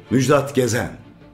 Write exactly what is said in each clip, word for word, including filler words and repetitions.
Müjdat Gezen,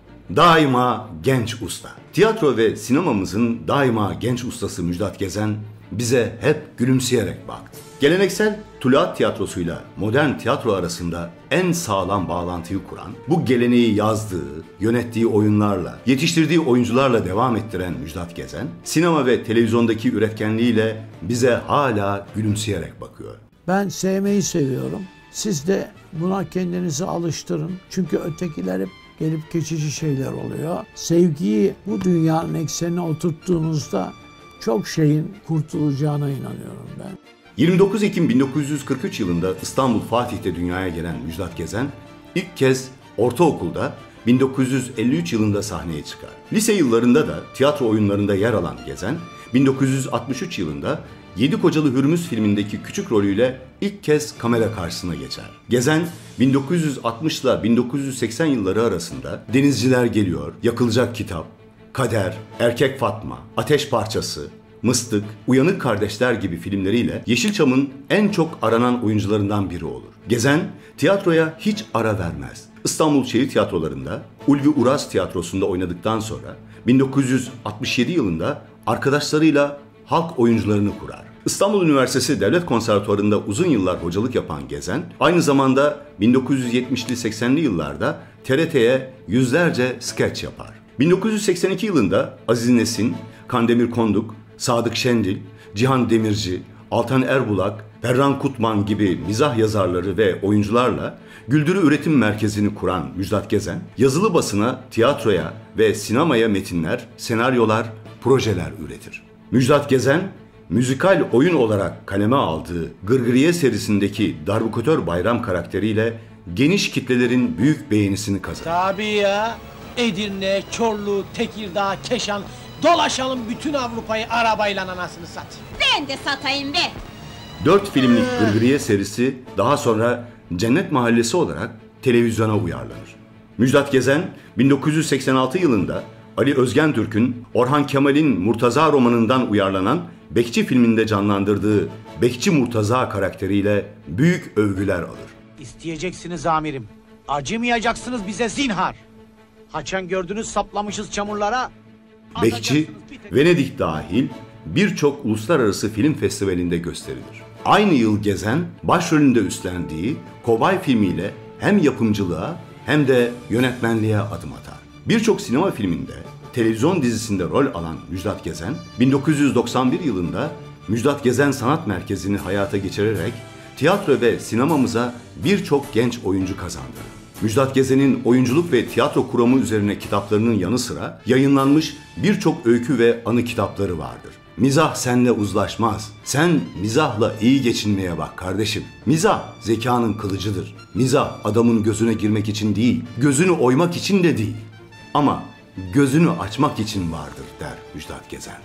daima genç usta. Tiyatro ve sinemamızın daima genç ustası Müjdat Gezen bize hep gülümseyerek baktı. Geleneksel Tuluat tiyatrosuyla modern tiyatro arasında en sağlam bağlantıyı kuran, bu geleneği yazdığı, yönettiği oyunlarla, yetiştirdiği oyuncularla devam ettiren Müjdat Gezen, sinema ve televizyondaki üretkenliğiyle bize hala gülümseyerek bakıyor. Ben sevmeyi seviyorum. Siz de buna kendinizi alıştırın. Çünkü ötekiler hep gelip geçici şeyler oluyor. Sevgiyi bu dünyanın eksenine oturttuğunuzda çok şeyin kurtulacağına inanıyorum ben. yirmi dokuz Ekim bin dokuz yüz kırk üç yılında İstanbul Fatih'te dünyaya gelen Müjdat Gezen ilk kez ortaokulda bin dokuz yüz elli üç yılında sahneye çıkar. Lise yıllarında da tiyatro oyunlarında yer alan Gezen, bin dokuz yüz altmış üç yılında Yedi Kocalı Hürmüz filmindeki küçük rolüyle ilk kez kamera karşısına geçer. Gezen, bin dokuz yüz altmış ile bin dokuz yüz seksen yılları arasında Denizciler Geliyor, Yakılacak Kitap, Kader, Erkek Fatma, Ateş Parçası, Mıstık, Uyanık Kardeşler gibi filmleriyle Yeşilçam'ın en çok aranan oyuncularından biri olur. Gezen, tiyatroya hiç ara vermez. İstanbul Şehir Tiyatrolarında, Ulvi Uras Tiyatrosu'nda oynadıktan sonra bin dokuz yüz altmış yedi yılında arkadaşlarıyla halk oyuncularını kurar. İstanbul Üniversitesi Devlet Konservatuvarı'nda uzun yıllar hocalık yapan Gezen, aynı zamanda bin dokuz yüz yetmişli seksenli yıllarda T R T'ye yüzlerce skeç yapar. bin dokuz yüz seksen iki yılında Aziz Nesin, Kandemir Konduk, Sadık Şendil, Cihan Demirci, Altan Erbulak, Ferran Kutman gibi mizah yazarları ve oyuncularla Güldürü Üretim Merkezi'ni kuran Müjdat Gezen, yazılı basına, tiyatroya ve sinemaya metinler, senaryolar, projeler üretir. Müjdat Gezen, müzikal oyun olarak kaleme aldığı Gırgırıye serisindeki Darbukatör Bayram karakteriyle geniş kitlelerin büyük beğenisini kazanır. Tabii ya, Edirne, Çorlu, Tekirdağ, Keşan, dolaşalım bütün Avrupa'yı arabayla anasını sat. Ben de satayım be. Dört filmlik Gırgırıye serisi daha sonra Cennet Mahallesi olarak televizyona uyarlanır. Müjdat Gezen, bin dokuz yüz seksen altı yılında Ali Özgentürk'ün Orhan Kemal'in Murtaza romanından uyarlanan Bekçi filminde canlandırdığı Bekçi Murtaza karakteriyle büyük övgüler alır. İsteyeceksiniz amirim, acımayacaksınız bize zinhar. Haçan gördünüz saplamışız çamurlara. Bekçi, Venedik dahil birçok uluslararası film festivalinde gösterilir. Aynı yıl Gezen, başrolünde üstlendiği Kobay filmiyle hem yapımcılığa hem de yönetmenliğe adım atar. Birçok sinema filminde, televizyon dizisinde rol alan Müjdat Gezen, bin dokuz yüz doksan bir yılında Müjdat Gezen Sanat Merkezi'ni hayata geçirerek tiyatro ve sinemamıza birçok genç oyuncu kazandırır. Müjdat Gezen'in oyunculuk ve tiyatro kuramı üzerine kitaplarının yanı sıra yayınlanmış birçok öykü ve anı kitapları vardır. Mizah senle uzlaşmaz. Sen mizahla iyi geçinmeye bak kardeşim. Mizah zekanın kılıcıdır. Mizah adamın gözüne girmek için değil, gözünü oymak için de değil. Ama gözünü açmak için vardır der Müjdat Gezen.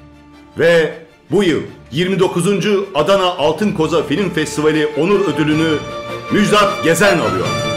Ve bu yıl yirmi dokuzuncu Adana Altın Koza Film Festivali onur ödülünü Müjdat Gezen alıyor.